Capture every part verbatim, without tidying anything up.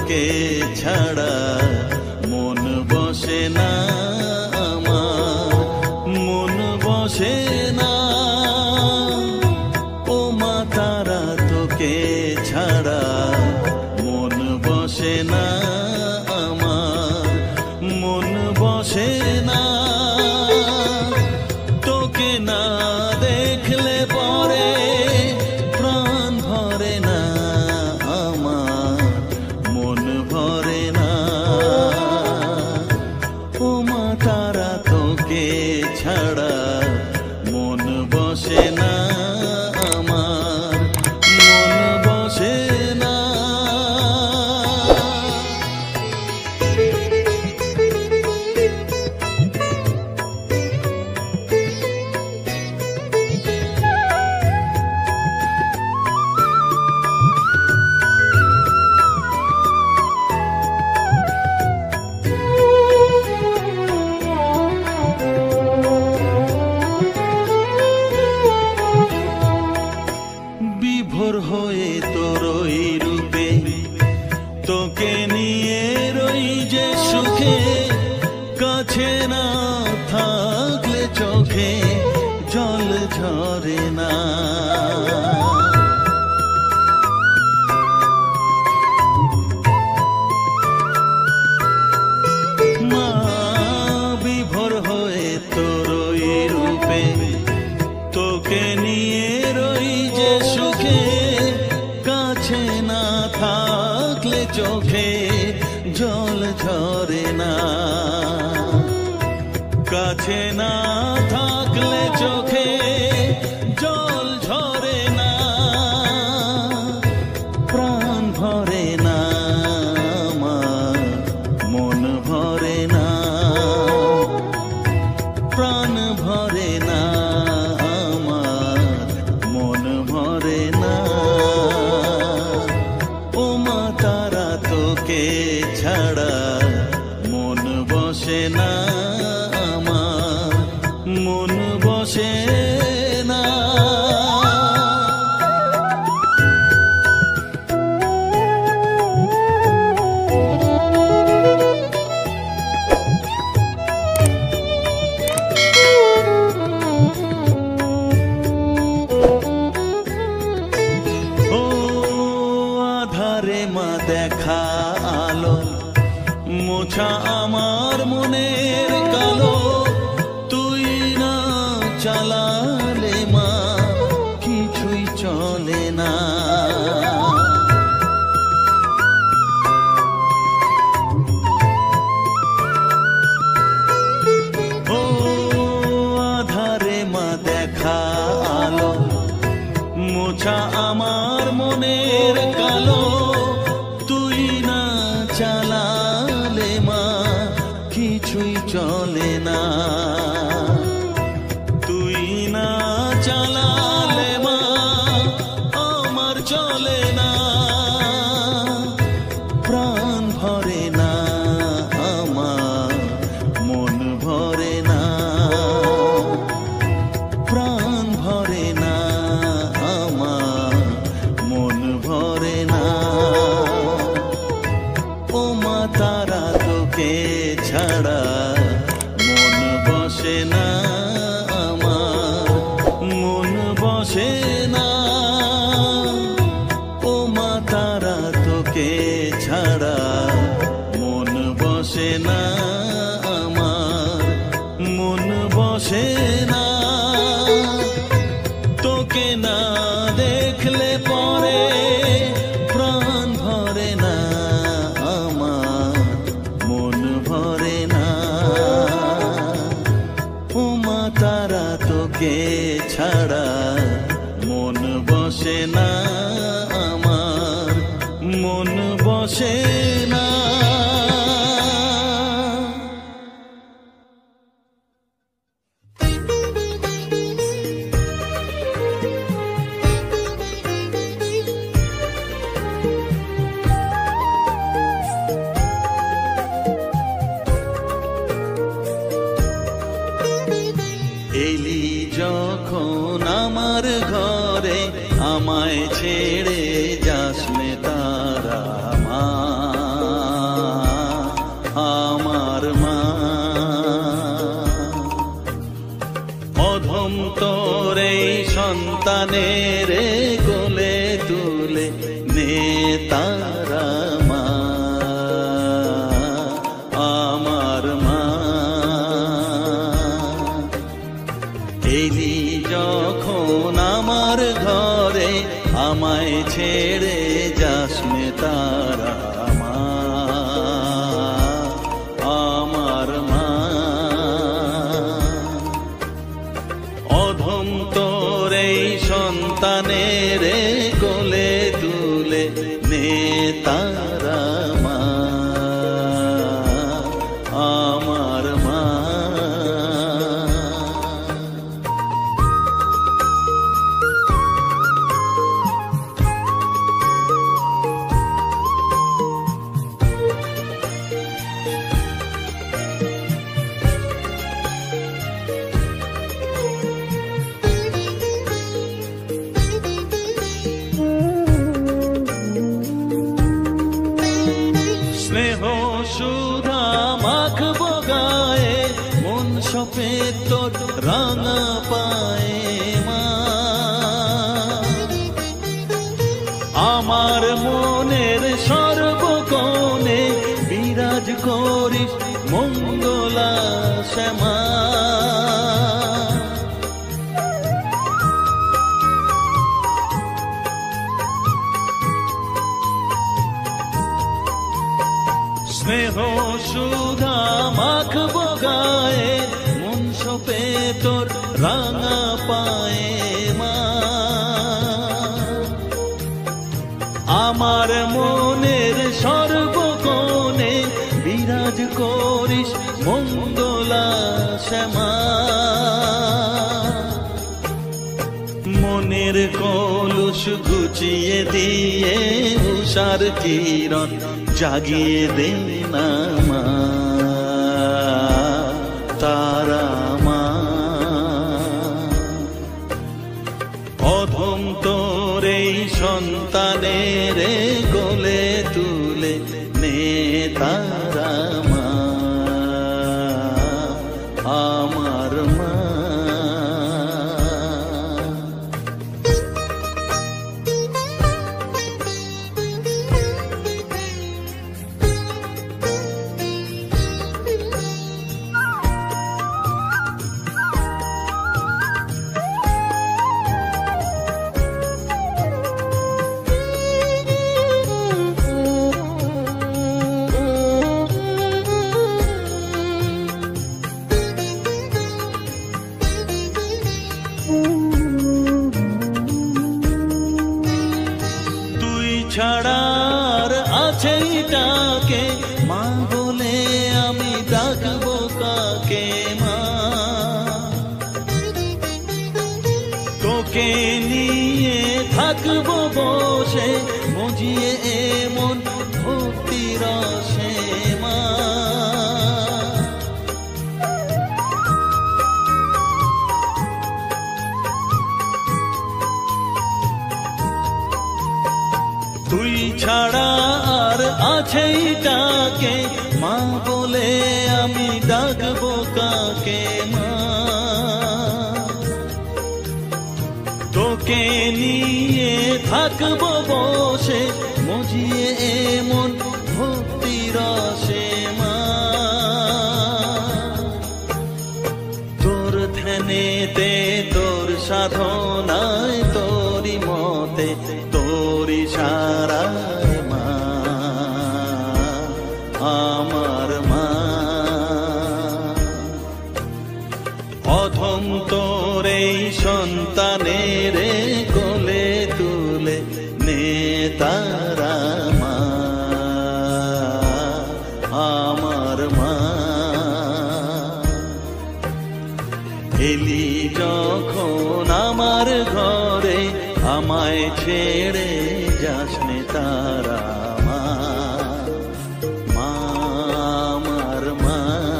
তোকে ছাড়া মন বসে না আমার, মন বসে না। ও মা তারা তোকে ছাড়া মন বসে না আমার, মন বসে না। তোকে না দেখলে পরে প্রাণ ভরে না আমার, মন ভরে না। ও মা তারা তোকে ছাড়া মন বসে না আমার, মন বসে না। বিভোর হয়ে তোর ওই রূপে তোকে নিয়ে রই যে সুখে, কাছে না থাকলে চোখে জল ঝরে না। মা বিভোর হয়ে তোর ওই রূপে তোকে নিয়ে রই যে সুখে, কাছে না থাকলে চোখে জল ঝরে না। কাছে না থাকলে চোখে জল ঝরে না, প্রাণ ভরে না আমার, মন ভরে না, প্রাণ ভরে না আমার, মন ভরে না। ও মা তারা তোকে ছাড়া মন বসে না আমার, মন বসে না। ও আধারে মা দেখা আলো মোছা আমার মনের কালো, তুই না চালালে মা কিছুই চলে না। ও আধারে মা দেখা আলো মোছা আমার মনের কালো, তুই না চালালে মা কিছুই চলে না। তুই না চালালে মা আমার চলে না, প্রাণ ভরে না আমার, মন ভরে না, প্রাণ ভরে না আমার, মন ভরে না। ও মা তারা তোকে ছাড়া মন বসে না আমার, মন বসে না। ও মা তারা তোকে ছাড়া মন বসে না আমার, মন বসে না। তোকে না দেখলে পরে প্রাণ ভরে না আমার, মন ভরে না। ও মা তারা তোকে ছাড়া মন বসে না আমার, মন বসে না। এলি যখন আমার ঘরে আমায় ছেড়ে যাস নে তারা মা। সন্তানের কোলে তুলে নে তারা মা, আমার মা। এলি যখন আমার ঘরে আমায় ছেড়ে যাস নে তারা মা, আমার মা। অধম তোর এই সন্তানের কোলে তুলে নে তারা মা, আমার মা। স্নেহ সুধা মাখবো গায়ে, মন সফেদ তোর রাঙা পায়ে মা। আমার মনের সর্বকোণে বিরাজ করিস মঙ্গলা শ্যামা। স্নেহ সুধা মাখবো গায়ে, মন সপে তোর রাঙা পায়ে মা। আমার মনের সর্বকোণে বিরাজ করিস মঙ্গলা শ্যামা। মনের কলুষ ঘুচিয়ে দিয়ে উষার কিরণ জাগিয়ে দে না মা, তারা মা। অধম তোর এই সন্তানের কোলে তুলে নে তারা মা, আমার মা। ছাড়ার আছে ডাকে মা বলে আমি ডাকবো কাকে মা। তোকে নিয়ে থাকবো বসে মজিয়ে এমন ভক্তি রসে মা। তুই ছাড়া আর আছে ডাকে মা বলে আমি ডাকবো কাকে মা। তোকে নিয়ে থাকবো বসে মজিয়ে এমন ভক্তি রসে মা। তোর ধ্যানেতে তোর সাধনায় তোরি মতে তোরি সারায় মা, আমার মা। অধম তোর এই সন্তানের কোলে তুলে নে তারা মা, আমার মা। এলি যখন আমার ঘরে আমায় ছেড়ে যাস নে তারা মা, মা, আমার মা।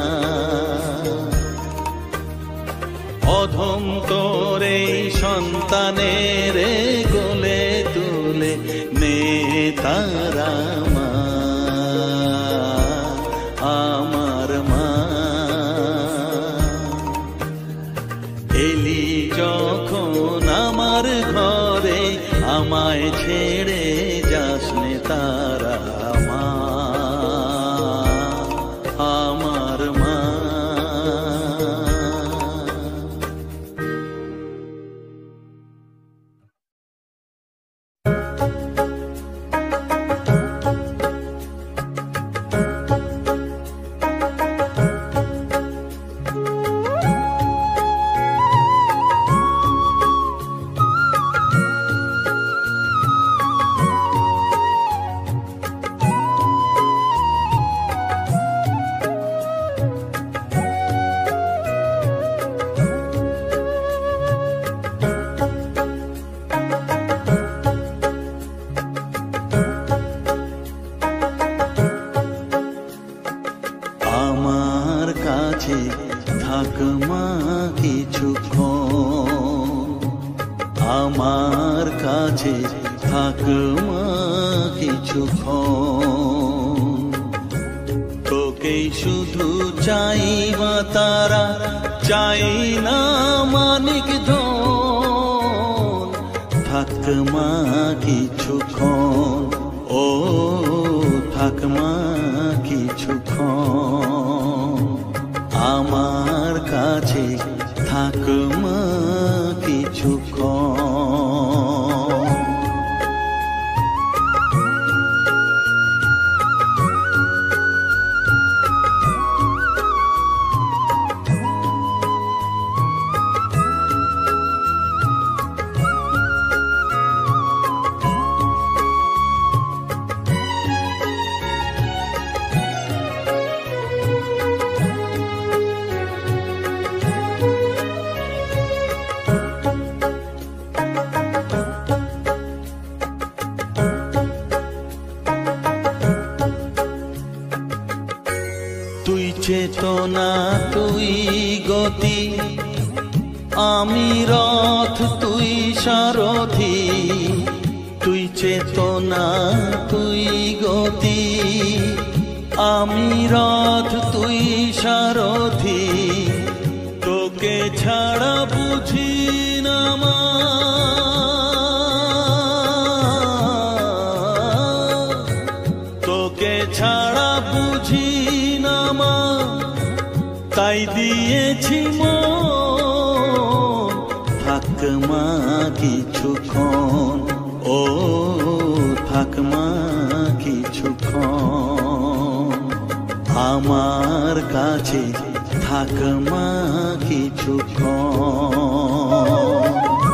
অধম তোর এই সন্তানের কোলে তুলে নে তারা মা, আমার মা। এলি যখন আমার আমায় ছেড়ে যাস নে তারা মা, আমার মা। থাক মা কিছুক্ষণ, আমার কাছে থাক মা কিছুক্ষণ। তোকেই শুধু চাই মা তারা, চাই না মানিক ধন। থাক মা কিছুক্ষণ, ও থাক মা কিছুক্ষণ, আমার কাছে থাক মা কিছুক্ষণ। তুই চেতনা তুই গতি, আমি রথ তুই সারথি। তুই চেতনা তুই গতি, আমি রথ তুই সারথি। তোকে ছাড়া বুঝি না মা, তোকে ছাড়া বুঝি না মা, তাই দিয়েছি মন। থাক মা কিছুক্ষণ, ও থাক মা কিছুক্ষণ, আমার কাছে থাক মা কিছুক্ষণ।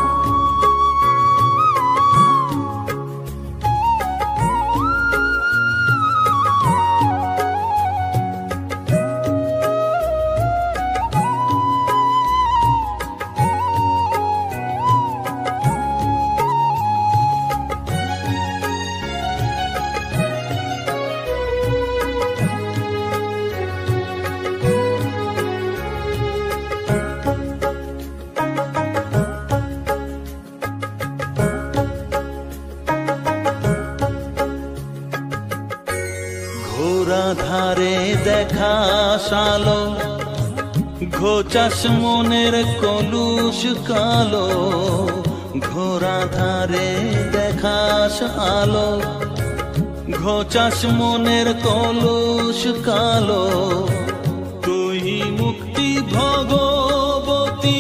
ঘোরা ধারে দেখা সালো, ঘোচাস মনের কলুষ কালো। ঘোরা ধারে দেখা আলো, ঘোচাস মনের কলুষ কালো। তুই মুক্তি ভগবতী,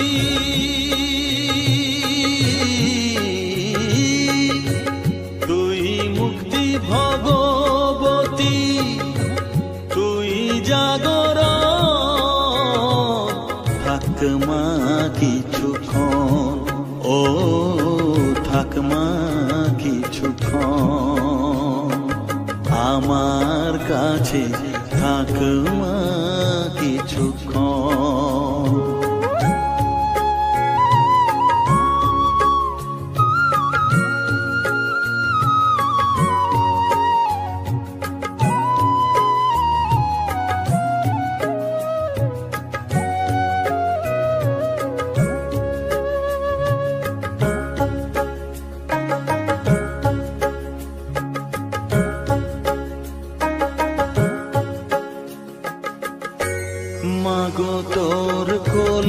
তুই মুক্তি ভগবতী, তুই জাগরণ। থাক মা কিছুক্ষণ, ও থাক মা কিছুক্ষণ, আমার কাছে থাক মা কিছুক্ষণ। মাগো তোর কোল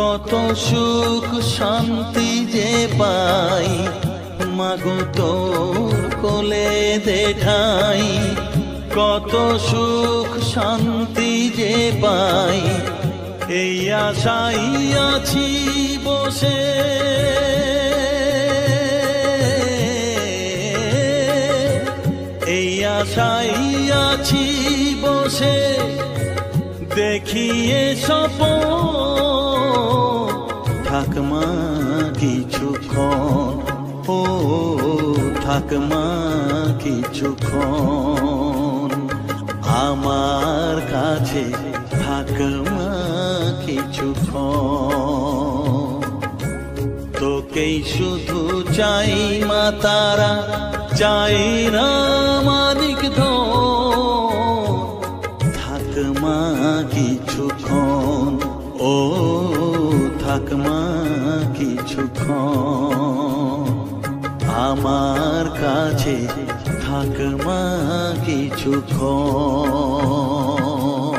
কত সুখ শান্তি যে পাই মাগো তোর কোলে দেখাই, কত সুখ শান্তি যে পাই এই আশাই আছি বসে, এই আশাই আছি বসে দেখিয়ে স্বপন থাকমা কিছুক্ষণ, ও থাকমা কিছুক্ষণ আমার কাছে, থাকমা কিছুক্ষণ। তোকেই শুধু চাই মা তারা, চাই না মানিক ধন, থাকমা কিছুক্ষণ, ও থাকমা কিছুক্ষণ আমার কাছে, থাকমা কিছুক্ষণ।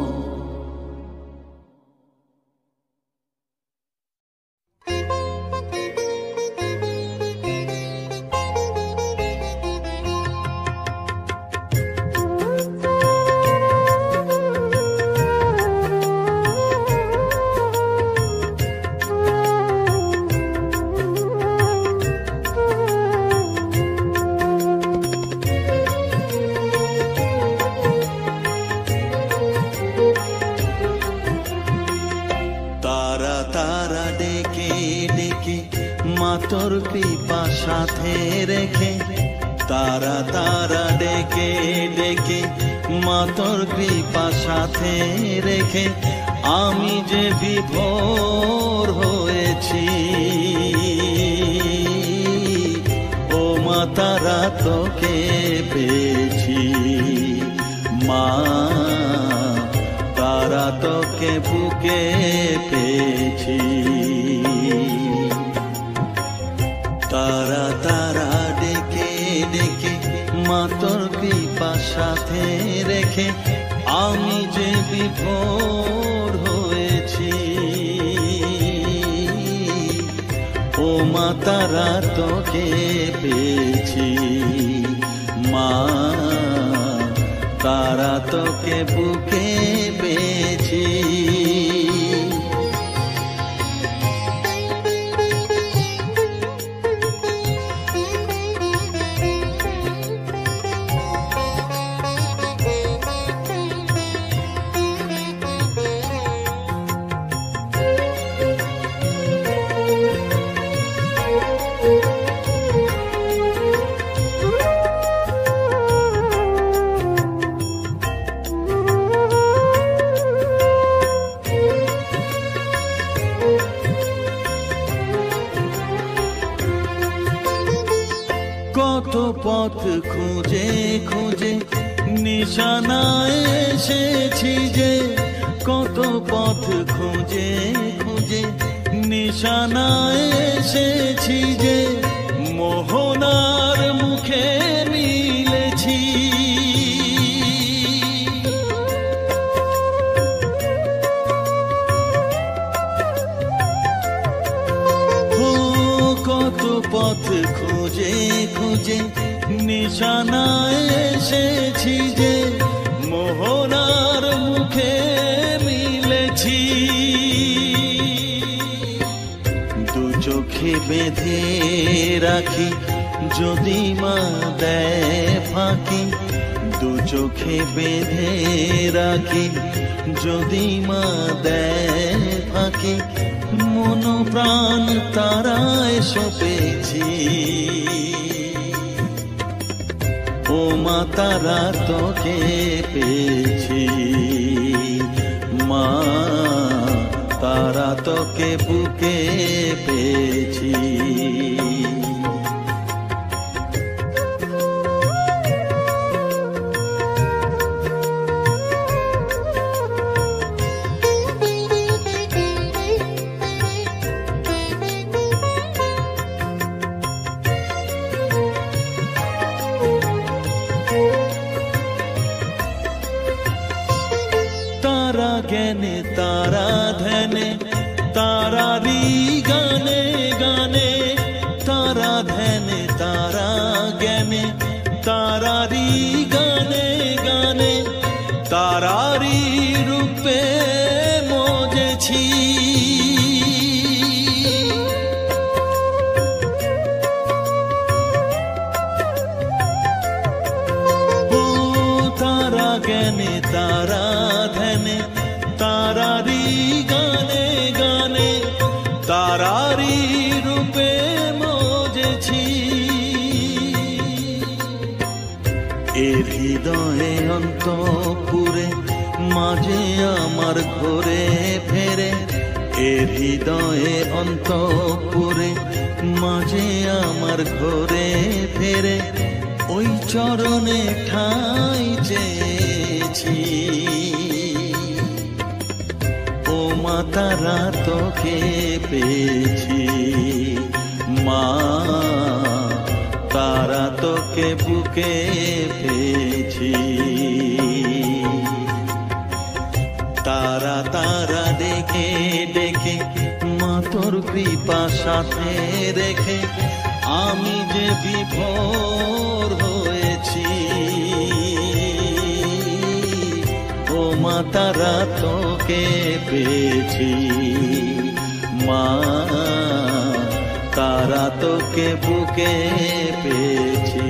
তোর কৃপা সাথে রেখে, তারা তারা ডেকে ডেকে মা তোর কৃপা সাথে রেখে আমি যে বিভোর হয়েছি, ও মা তারা তোকে পেয়েছি, মা তারা তোকে বুকে পেয়েছি। তারা তারা ডেকে ডেকে মা তোর কৃপা সাথে রেখে আমি যে বিভোর হয়েছি, ও মা তারা তোকে পেয়েছি, মা তারা তোকে বুকে পেয়েছি। কত পথ খুঁজে খুঁজে নিশানায় এসেছি যে, কত পথ খুঁজে খুঁজে নিশানায় এসেছি যে, মোহনার মুখে মিলেছি। কত পথ খুঁজে খুঁজে নিশানায় এসেছি যে, মোহনার মুখে মিলেছি। দু চোখে বেঁধে রাখি যদি মা দেয় ফাঁকি, দু চোখে বেঁধে রাখি যদি মা দেয় ফাঁকি, মন প্রাণ তারায় সপেছি, ও মা তারা তোকে পেয়েছি, মা তারা তোকে বুকে পেয়েছি। তারা জ্ঞানে তারা ধ্যানে ধ্যানে তারারি গানে গানে তারারি রূপে মজেছি। ও তারা জ্ঞানে তারা ধ্যানে তারারি গানে গানে তারারি রূপে মজেছি। এর হৃদয়ে অন্তপুরে মাঝে আমার ঘরে ফেরে, এর হৃদয়ে অন্তপুরে মাঝে আমার ঘরে ফেরে, ওই চরণে ঠাঁই চেয়েছি। ও মা তারা তোকে পেয়েছি, মা তারা তোকে বুকে পেয়েছি। তারা তারা ডেকে ডেকে মা তোর কৃপা সাথে রেখে আমি যে বিভোর হয়েছি। ও মা তারা তোকে পেয়েছি, মা তারা তোকে বুকে পেয়েছি।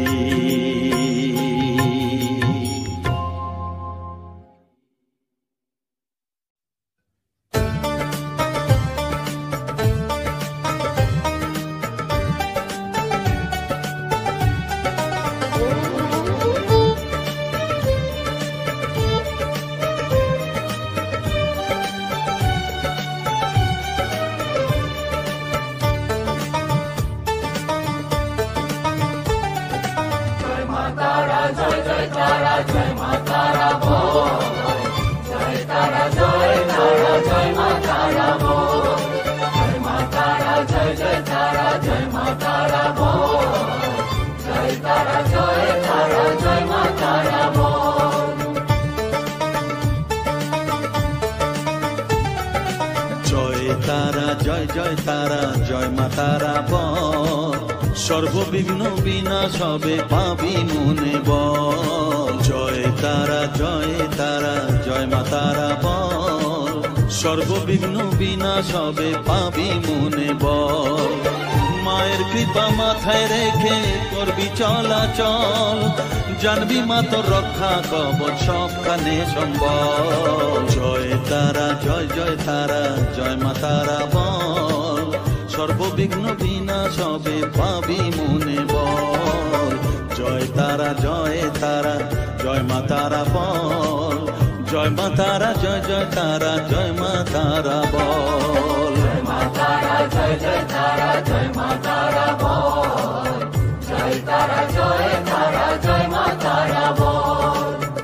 সর্ববিঘ্ন বিনাশ হবে পাবি মনে বল। জয় তারা জয় তারা জয় মা তারা বল। সর্ববিঘ্ন বিনাশ হবে পাবি মনে বল। মায়ের কৃপা মাথায় রেখে করবি চলাচল, জানবি মা তোর রক্ষা কবচ সবখানে সম্বল। জয় তারা জয় জয় তারা জয় মা তারা বল। সর্ববিঘ্ন বিনাশ হবে পাবি মনে বল। জয় তারা জয় তারা জয় মা তারা বল। জয় মা তারা জয় জয় তারা জয় মা তারা বল। জয় মা তারা জয় জয় তারা জয় মা তারা বল। জয় তারা জয় তারা জয় মা তারা বল।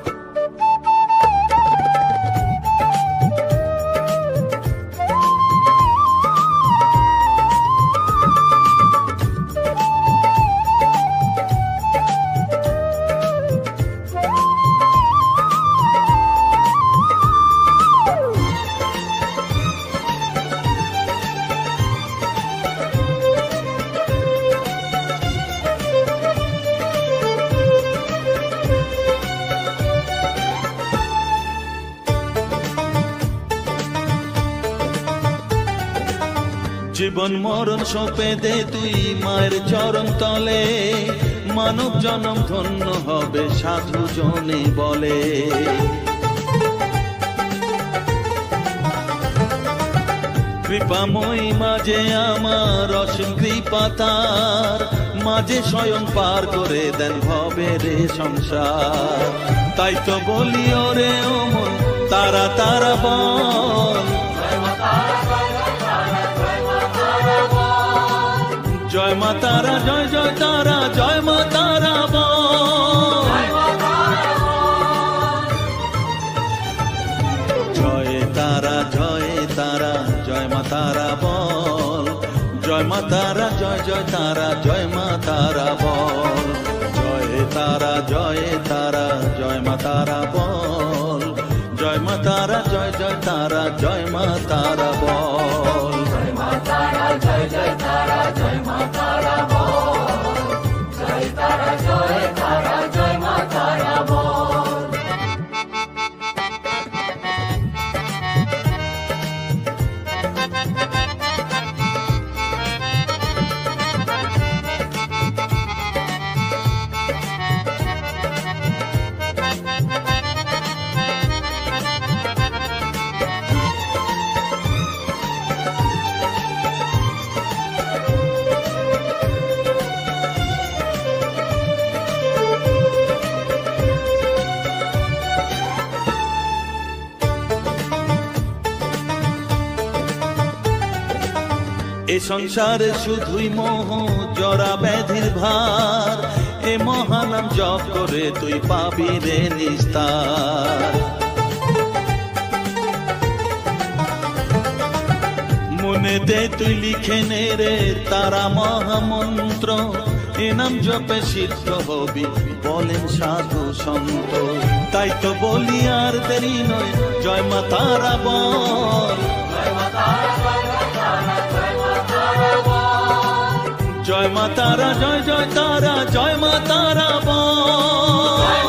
জীবন মরণ সঁপে দে তুই মায়ের চরণ তলে, মানব জনম ধন্য হবে সাধু জনে বলে। কৃপাময়ী মাঝে আমার অসীম কৃপা তার, মাঝে স্বয়ং পার করে দেন ভবের সংসার। তাই তো বলি ওরে ও মন তারা তারা বল। জয় মা তারা জয় জয় তারা জয় মা তারা বল। জয় তারা জয় তারা জয় মা তারা বল। জয় মা তারা জয় জয় তারা জয় মা তারা বল। জয় তারা জয় তারা জয় মা তারা বল। জয় মা তারা জয় জয় তারা জয় মা তারা বল। জয় মা তারা জয় জয় তারা জয় মা তারা বল। জয় তারা জয় এ সংসারে শুধুই মোহ জরা ব্যাধির ভার, এ মহানাম জপ করে তুই পাবি রে নিস্তার। মনে দে তুই লিখে নে রে তারা মহামন্ত্র, এ নাম জপে সিদ্ধ হবি বলেন সাধু সন্ত। তাই তো বলি আর দেরি নয়, জয় মা তারা বল, জয় মা তারা জয় জয় তারা, জয় মা তারা বল,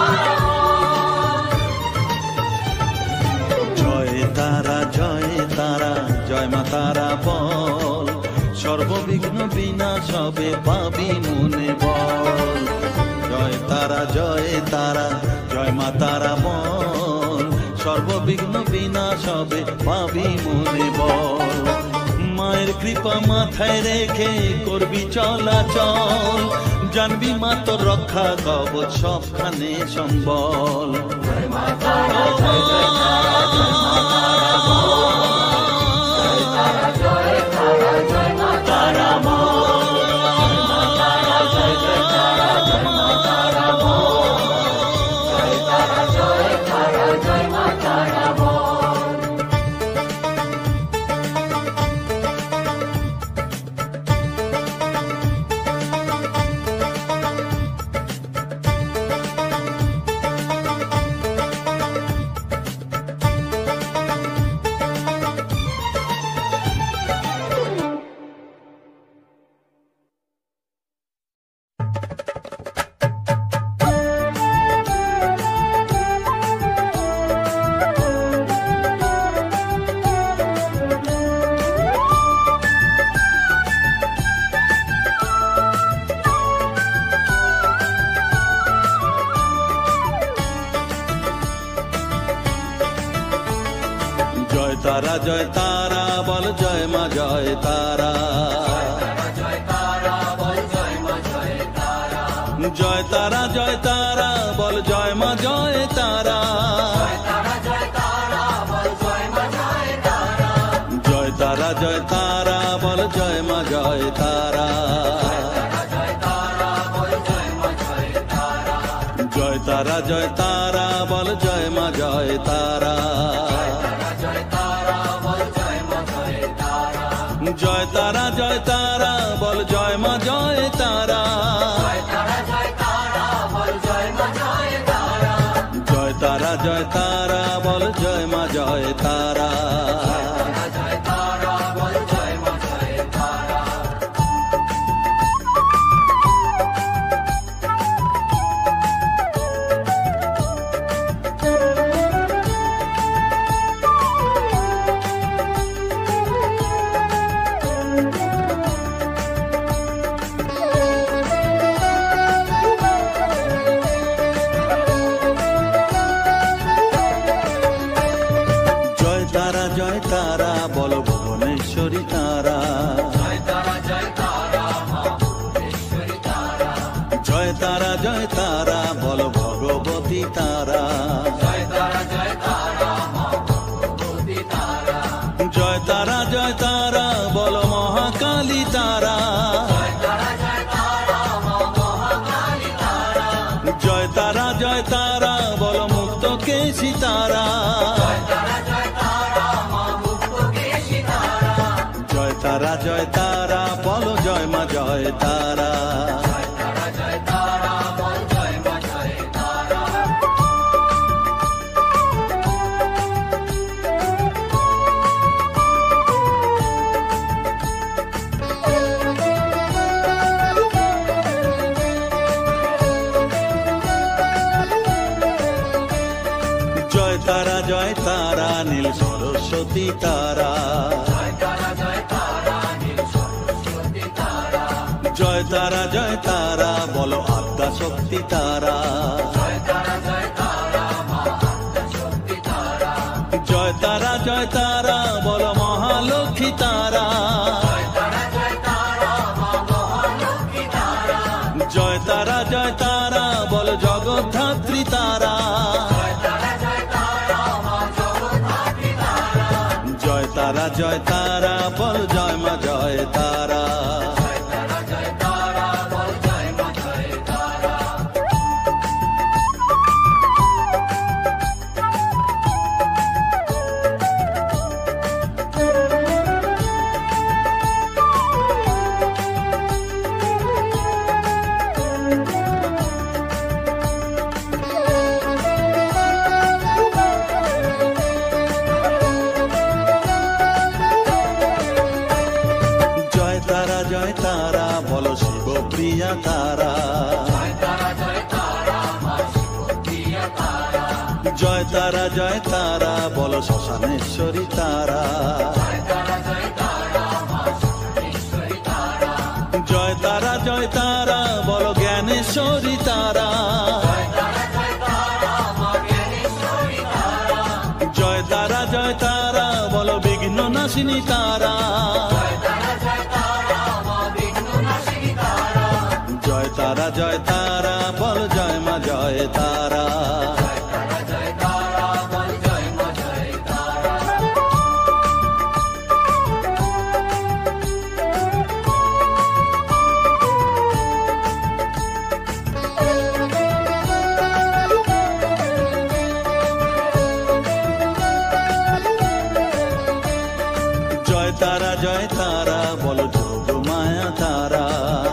জয় তারা জয় তারা জয় মা তারা বল, সর্ববিঘ্ন বিনাশ হবে পাবি মনে বল। জয় তারা জয় তারা জয় মা তারা বল, সর্ববিঘ্ন বিনাশ হবে পাবি মনে বল। মায়ের কৃপা মাথায় রেখে করবি চলাচল, জানবি মা তোর রক্ষা কবচ সবখানে সম্বল। জয় মা তারা জয় জয় তারা জয় মা তারা বল, জয় তারা জয় তারা জয় মা তারা বল, জয় মা তারা জয় জয় তারা জয় মা তারা বল, জয় তারা জয় তারা জয় মা তারা বল। তারা জয় তারা বল, জয় মা জয় তারা, জয় তারা বল জয় মা জয় তারা, জয় তারা জয় তারা বল জয় মা জয় তারা, জয় তারা জয় তারা বল জয় মা জয় তারা, জয় তারা জয় তারা বল জয় মা জয় তারা, জয় তারা জয় তারা বল জয় মা জয় তারা, জয় তারা জয় তারা বল জয় মা জয় তারা। জয় তারা বল ভুবনেশ্বরী তারা, জয় তারা জয় তারা ভুবনেশ্বরী তারা, জয় তারা জয় তারা বল ভগবতী তারা, জয় তারা জয় তারা ভগবতী তারা, জয় তারা জয় তারা বল মহাকালী তারা, জয় তারা জয় তারা মহাকালী তারা, জয় তারা জয় তারা বল মুক্ত কেশী তারা, তারা জয় তারা বল জয় মা জয় তারা, জয় তারা জয় তারা বল জয় মা জয় তারা। জয় তারা জয় তারা নীল সরস্বতী তারা, জয় তারা জয় তারা নীল সরস্বতী তারা, জয় তারা জয় তারা বলো আদ্যা শক্তি তারা, জয় তারা জয় তারা মা আদ্যা শক্তি তারা, জয় তারা জয় তারা বলো মহালক্ষ্মী তারা, জয় তারা জয় তারা মা মহালক্ষ্মী তারা, জয় তারা জয় তারা বলো জগদ্ধাত্রী তারা, জয় তারা জয় তারা বল জয় মা জয় তারা বলো শিব প্রিয়া তারা, জয় তারা জয় তারা বলো শ্মশানেশ্বরী তারা, জয় তারা জয় তারা বলো জ্ঞানেশ্বরী তারা, জয় তারা জয় তারা বলো বিঘ্ন নাশিনী তারা, জয় তারা জয় তারা বলো জয় মা জয় তারা। তারা জয় তারা বলো যোগ মায়া তারা,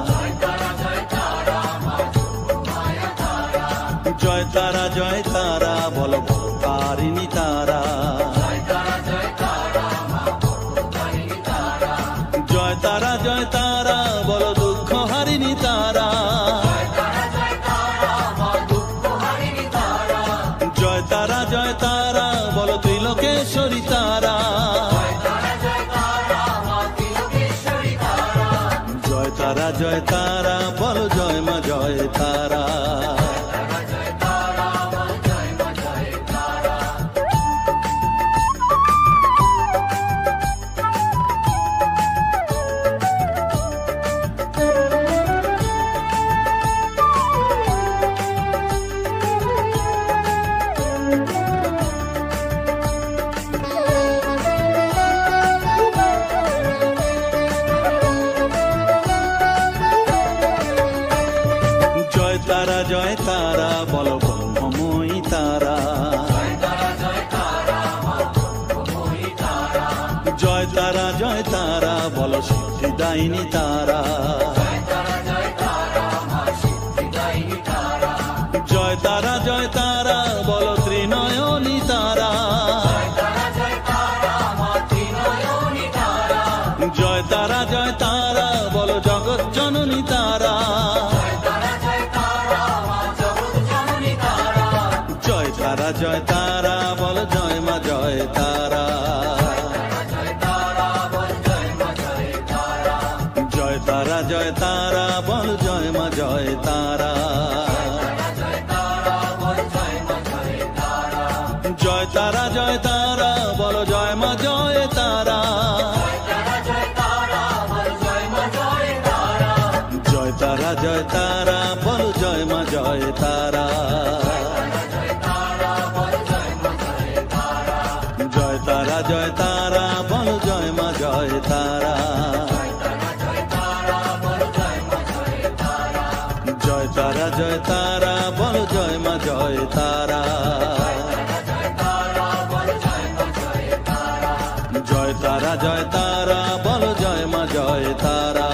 জয় তারা জয় তারা বলো তারিণী তারা, জয় তারা জয় তারা বলো দুঃখ হারিণী তারা, জয় তারা জয় তারা বলো ত্রিলোকেশ্বরী তারা, তারা জয় তারা বলো জয় মা জয় তারা। তারা জয় তারা বলো ব্রহ্মময়ী তারা, জয় তারা জয় তারা বলো সিদ্ধিদায়িনী তারা, জয় তারা জয় তারা বলো ত্রিনয়নী তারা, জয় তারা জয় তারা বলো জগৎ জননী তারা, তারা জয় তারা বল জয় মা জয় তারা, জয় তারা জয় তারা বল জয় মা জয় তারা, জয় তারা জয় তারা বল জয় মা জয় তারা, জয় তারা জয় তারা বল জয় মা জয় তারা, জয় তারা জয় তারা বল জয় মা জয় তারা, জয় তারা জয় তারা বল জয় মা জয় তারা, জয় তারা জয় তারা বল জয় মা জয় তারা,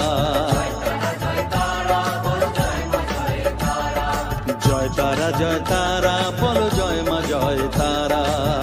জয় তারা জয় তারা বল জয় মা জয় তারা।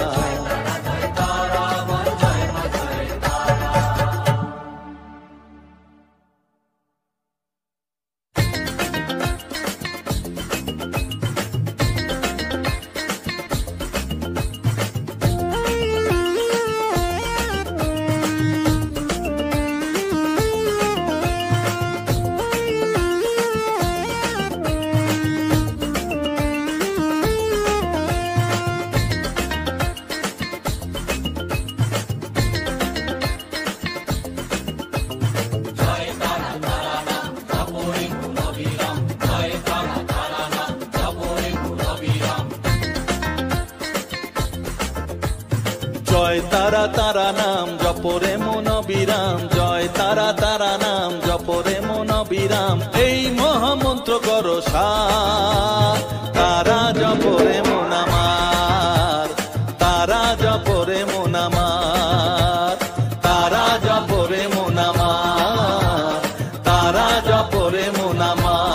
জয় তারা তারা নাম জপরে মন বিরাম, জয় তারা তারা নাম জপরে মন বিরাম, এই মহামন্ত্র করো সার, তারা জপরে মন আমার, তারা জপরে মন আমার, তারা জপরে মন আমার, তারা জপরে মন আমার।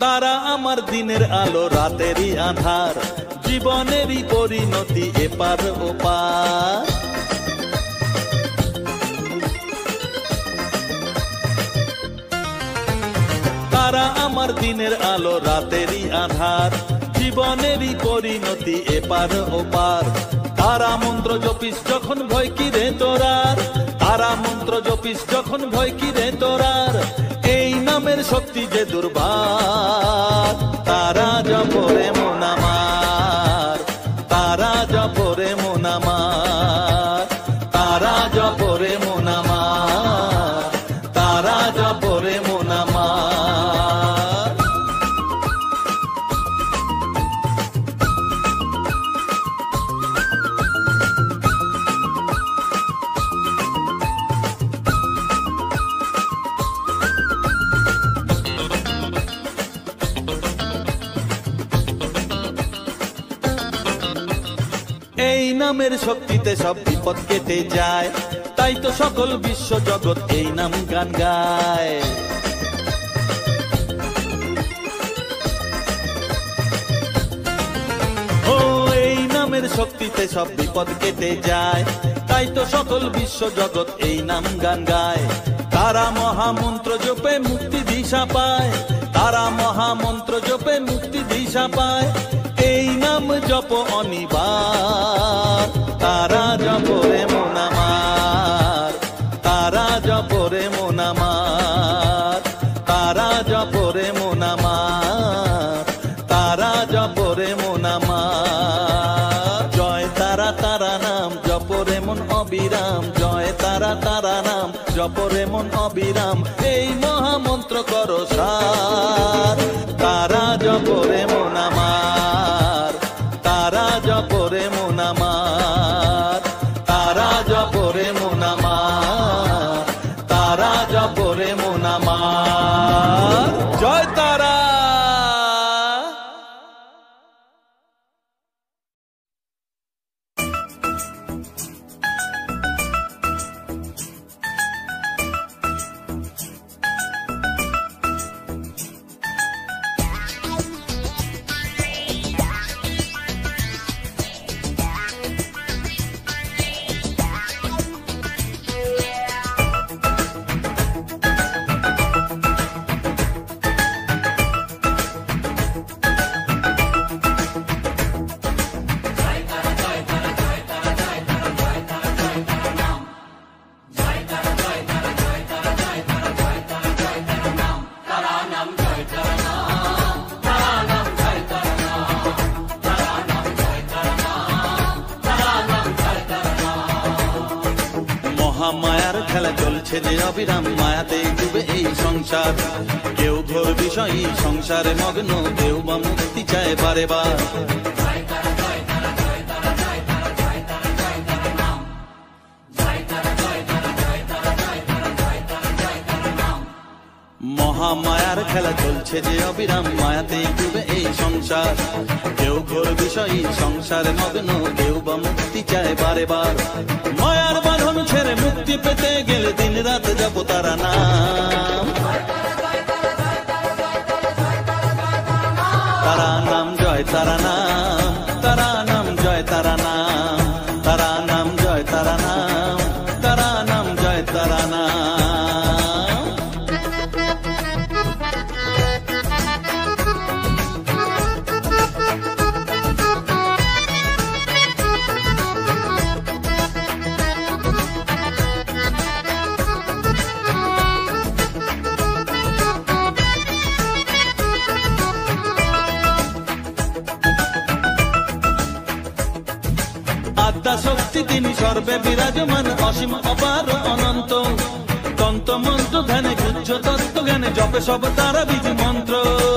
তারা আমার দিনের আলো রাতেরই আধার, জীবনেরই পরিণতি এপার ওপার। তারা আমার দিনের আলো রাতেরই আধার, জীবনেরই পরিণতি এপার ওপার। তারা মন্ত্র জপিস যখন ভয় কি রে তোরার, তারা মন্ত্র জপিস যখন ভয় কি রে তোরার, এই নামের শক্তি যে দুর্বার। তারা জপরে মন আমার, তারা জপরে মন আমার, তারা জপরে মন আমার, তারা জপরে মন আমার। এই নামের শক্তিতে সব বিপদ কেটে যায়, তাই তো সকল বিশ্ব জগৎ এই নাম গান গায়। ও এই নামের শক্তিতে সব বিপদ কেটে যায়, তাই তো সকল বিশ্ব জগৎ এই নাম গান গায়। তারা মহামন্ত্র জপে মুক্তি দিশা পায়, তারা মহামন্ত্র জপে মুক্তি দিশা পায়, এই নাম জপ অনিবার। তারা জপরে মন আমার, তারা জপরে মন আমার, তারা জপরে মন আমার, তারা জপরে মন আমার। জয় তারা তারা নাম জপরে মন অবিরাম, জয় তারা তারা নাম জপরে মন অবিরাম, এই মহামন্ত্র করো সার। তারা জপরে মন আমার, তারা জপরে মন আমার, তারা জপরে মন আমার, তারা জপরে মন আমার। জয় তারা। মায়ার খেলা চলছে যে অবিরাম, মায়াতে ডুবে এই সংসার। কেউ ঘোর বিষয়ী সংসারে মগ্ন, কেউ বা মুক্তি চায় বারে বার। মহামায়ার খেলা চলছে যে অবিরাম, মায়াতে ডুবে এই সংসার। কেউ ঘোর বিষয়ী সংসারে মগ্ন, কেউ বা মুক্তি চায় বারে বার। মায়ার বাঁধন ছেড়ে মুক্তি পেতে গেলে দিন রাত জপ তারা নাম, তারা নাম জয় তারা নাম, তারা নাম জয় তারা নাম, তারা নাম জয় তারা নাম, তারা নাম জয় তারা নাম। আদ্যা শক্তি তিনি সর্বে বিরাজমান, অসীম অপার অনন্ত। তন্ত্র মন্ত্র ধ্যানে গুচ্ছ তত্ত্ব জ্ঞানে জপে সব তারা বীজ মন্ত্র।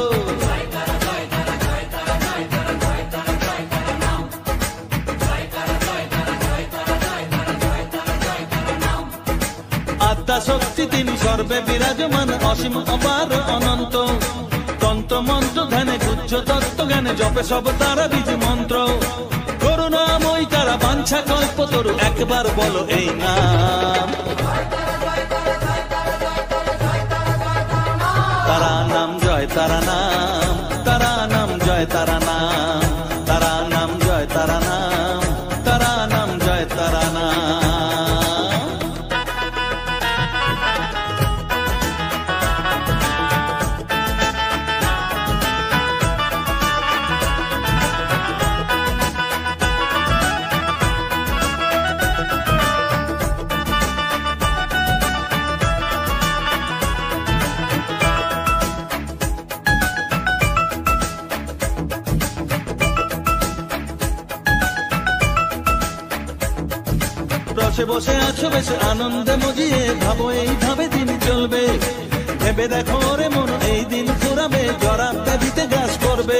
আদ্যা শক্তি তিনি সর্বে বিরাজমান, অসীম অপার অনন্ত। তন্ত্র মন্ত্র ধ্যানে গুচ্ছ তত্ত্ব জ্ঞানে জপে সব তারা বীজ মন্ত্র। করুণাময়ী তারা বাঞ্ছা কল্পতরু, একবার বলো এই নাম। তারা নাম জয় তারা নাম, তারা নাম জয় তারা নাম, তারা নাম জয় তারা নাম, তারা নাম জয় তারা নাম। বসে বসে আছো বেশ আনন্দে মজিয়ে, ভাবো এইভাবে দিন চলবে, ভেবে দেখো রে মন এই দিন ফুরাবে, জরা ব্যাধিতে গ্রাস করবে।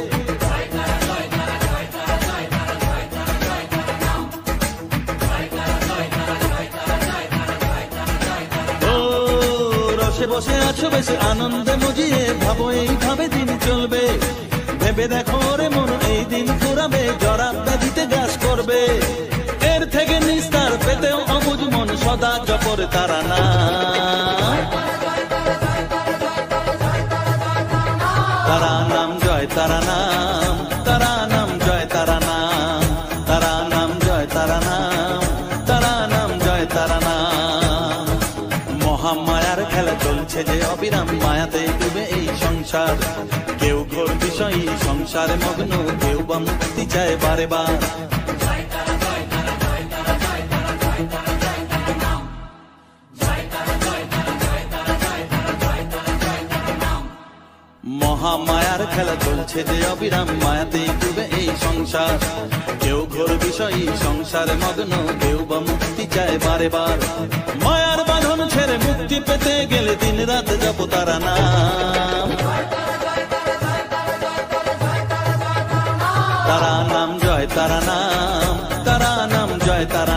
ও রসে বসে আছো বেশ আনন্দে মজিয়ে, ভাবো এইভাবে দিন চলবে, ভেবে দেখো রে মন এই দিন ফুরাবে, জরা ব্যাধিতে গ্রাস করবে। এর থেকে নিস্তার পেতেও অবুঝ মন সদা জপর তারা নাম, তারা নাম জয় তারা নাম, তারা নাম জয় তারা নাম, তারা নাম জয় তারা নাম, তারা নাম জয় তারা নাম। মহামায়ার খেলা চলছে যে অবিরাম, মায়াতে ডুবে এই সংসার, কেউ ঘোর বিষয়ী সংসারে মগ্ন, কেউ বা মুক্তি চায় বারে বার। মহামায়ার খেলা চলছে যে অবিরাম, মায়াতে ডুবে এই সংসার, কেউ ঘোর বিষয়ী সংসারে মগ্ন, কেউ বা মুক্তি চায় বারে বার। মায়ার বাঁধন ছেড়ে মুক্তি পেতে গেলে দিন রাত জপ তারা নাম, তারা নাম জয় তারা নাম, তারা নাম জয় তারা